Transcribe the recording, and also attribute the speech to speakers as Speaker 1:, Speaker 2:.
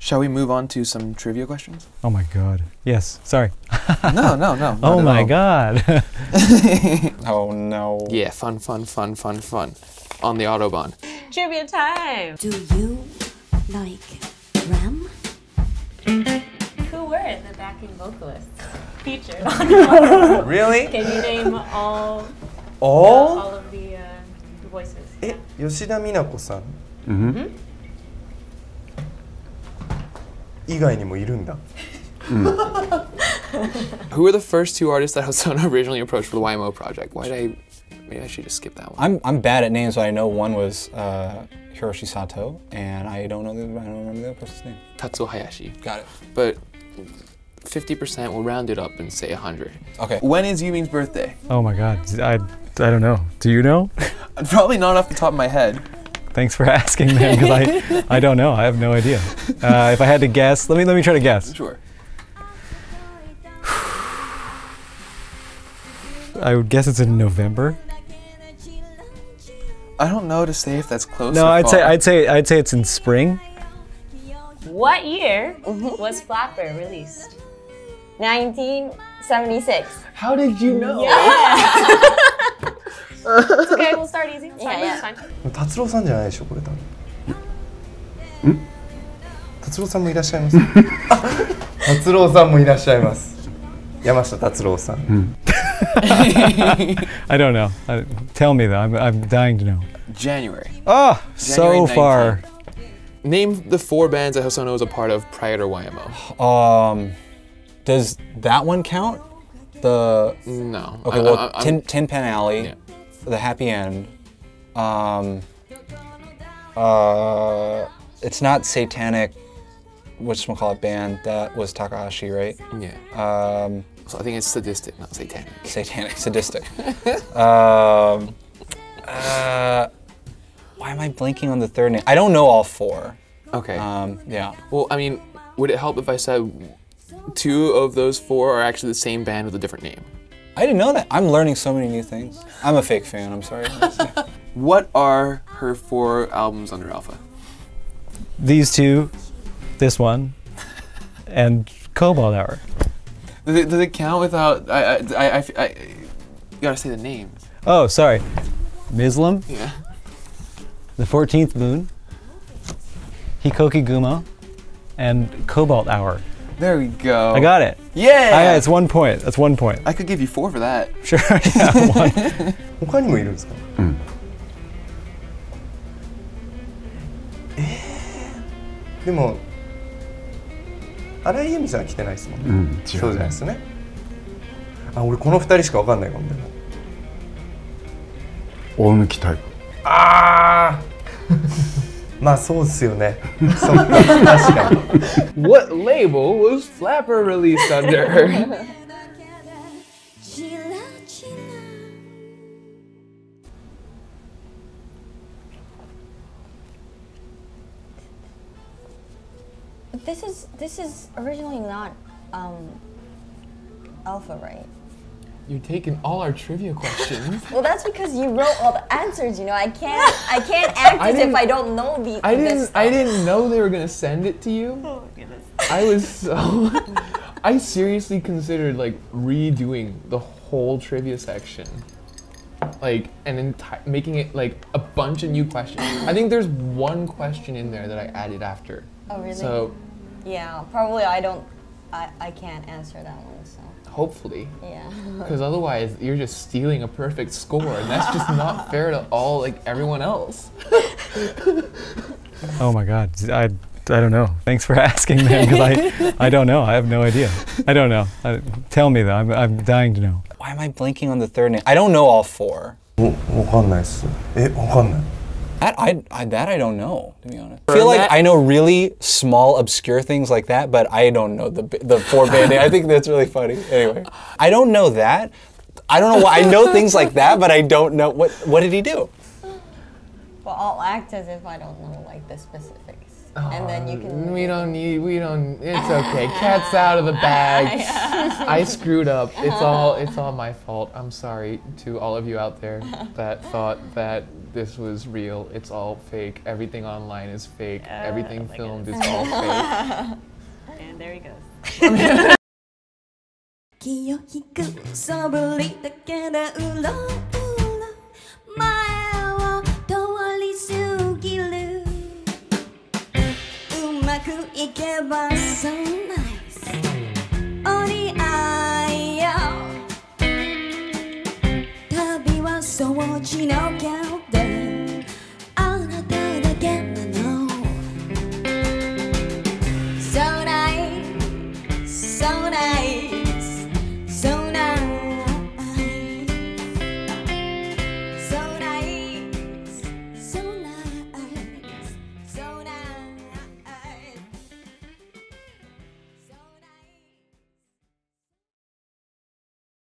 Speaker 1: Shall we move on to some trivia questions?
Speaker 2: Oh my god. Yes. Sorry.
Speaker 1: No.
Speaker 2: Oh my god.
Speaker 3: Oh no.
Speaker 1: Yeah, fun. On the Autobahn.
Speaker 4: Trivia time.
Speaker 5: Do you like Ram?
Speaker 4: Who were the backing vocalists featured on
Speaker 3: Really?
Speaker 4: Can you name all
Speaker 3: All?
Speaker 4: of the voices?
Speaker 3: 吉田美奈子さん
Speaker 6: Mm-hmm.
Speaker 3: 以外にもいるんだ。
Speaker 1: Who were the first two artists that Hosono originally approached for the YMO project? Maybe I should just skip that one.
Speaker 3: I'm bad at names, but I know one was Hiroshi Sato, and I don't remember the other person's name.
Speaker 1: Tatsuo Hayashi.
Speaker 3: Got it.
Speaker 1: But 50%, we'll round it up and say 100.
Speaker 3: Okay.
Speaker 1: When is Yubing's birthday?
Speaker 2: Oh my god. I don't know. Do you know?
Speaker 1: Probably not off the top of my head.
Speaker 2: Thanks for asking, man, because I don't know. I have no idea. If I had to guess, let me try to guess.
Speaker 1: Sure.
Speaker 2: I would guess it's in November.
Speaker 1: I don't know to say if that's close
Speaker 2: No,
Speaker 1: or
Speaker 2: I'd
Speaker 1: far.
Speaker 2: say it's in spring.
Speaker 4: What year was Flapper released?
Speaker 5: 1976.
Speaker 1: How did you know?
Speaker 4: It's okay, we'll start easy. It's fine,
Speaker 5: Yeah,
Speaker 4: it's fine.
Speaker 3: 達郎さんじゃないでしょこれ多分。達郎さんもいらっしゃいます。達郎さんもいらっしゃいます。山下達郎さん。
Speaker 2: I don't know. Tell me though. I'm dying to know.
Speaker 1: January.
Speaker 2: Oh, so
Speaker 1: January
Speaker 2: far.
Speaker 1: 19th. Name the 4 bands that Hosono was a part of prior to YMO.
Speaker 3: Does that one count? The
Speaker 1: No.
Speaker 3: okay. Well, Tin Pan Alley,
Speaker 1: Yeah.
Speaker 3: The Happy End. It's not Satanic. Whatchamacallit band that was Takahashi, right?
Speaker 1: Yeah. So I think it's sadistic, not satanic.
Speaker 3: Satanic, sadistic. Why am I blanking on the third name? I don't know all 4.
Speaker 1: Okay.
Speaker 3: Yeah.
Speaker 1: Well, I mean, would it help if I said 2 of those 4 are actually the same band with a different name?
Speaker 3: I didn't know that. I'm learning so many new things. I'm a fake fan, I'm sorry.
Speaker 1: What are her 4 albums under Alpha?
Speaker 2: These two, this one, and Cobalt Hour.
Speaker 1: Does it count without? You gotta say the names.
Speaker 2: Oh, sorry. Mislam,
Speaker 1: Yeah.
Speaker 2: The 14th Moon, Hikoki Gumo, and Cobalt Hour.
Speaker 1: There we go.
Speaker 2: I got it.
Speaker 1: Yeah.
Speaker 2: It's 1 point. That's 1 point.
Speaker 1: I could give you 4 for that.
Speaker 2: Sure. Yeah, 1.
Speaker 3: 他にもいるんですか？でも荒井由実さんは来てないですもんね。
Speaker 6: うん、違うね。
Speaker 3: そうじゃないですね。あ、俺この2人しかわかんないかもね。
Speaker 6: 大貫タイプ。
Speaker 3: ああ。まあそうですよね。そっか、確かに。
Speaker 1: What label was Flapper released under?
Speaker 5: This is originally not Alpha, right?
Speaker 1: You're taking all our trivia questions.
Speaker 5: Well, that's because you wrote all the answers. You know, I can't act as if I don't know this stuff.
Speaker 1: I didn't know they were gonna send it to you.
Speaker 4: Oh my goodness.
Speaker 1: I was so. I seriously considered like redoing the whole trivia section, like and making it like a bunch of new questions. I think there's 1 question in there that I added after.
Speaker 5: Oh, really?
Speaker 1: So
Speaker 5: Yeah, probably I can't answer that one. So
Speaker 1: hopefully,
Speaker 5: yeah.
Speaker 1: because otherwise you're just stealing a perfect score, and that's just not fair to all like everyone else.
Speaker 2: Oh my god. I don't know. Thanks for asking, man, because I don't know. I have no idea. I don't know. Tell me though. I'm dying to know.
Speaker 3: Why am I blanking on the third name? I don't know all 4. わかんないっす。わかんない。That I don't know, to be honest. I feel like I know really small, obscure things like that, but I don't know the 4 band name. I think that's really funny. Anyway, I don't know that. I don't know why. I know things like that, but I don't know what did he do?
Speaker 5: Well, I'll act as if I don't know like the specifics. and then you can.
Speaker 1: We don't. It's okay. Cat's out of the bag. I screwed up. It's all my fault. I'm sorry to all of you out there that thought that this was real. It's all fake. Everything online is fake. Everything filmed is all fake.
Speaker 4: And there he goes.
Speaker 5: 気を引くそぶりだけで潤う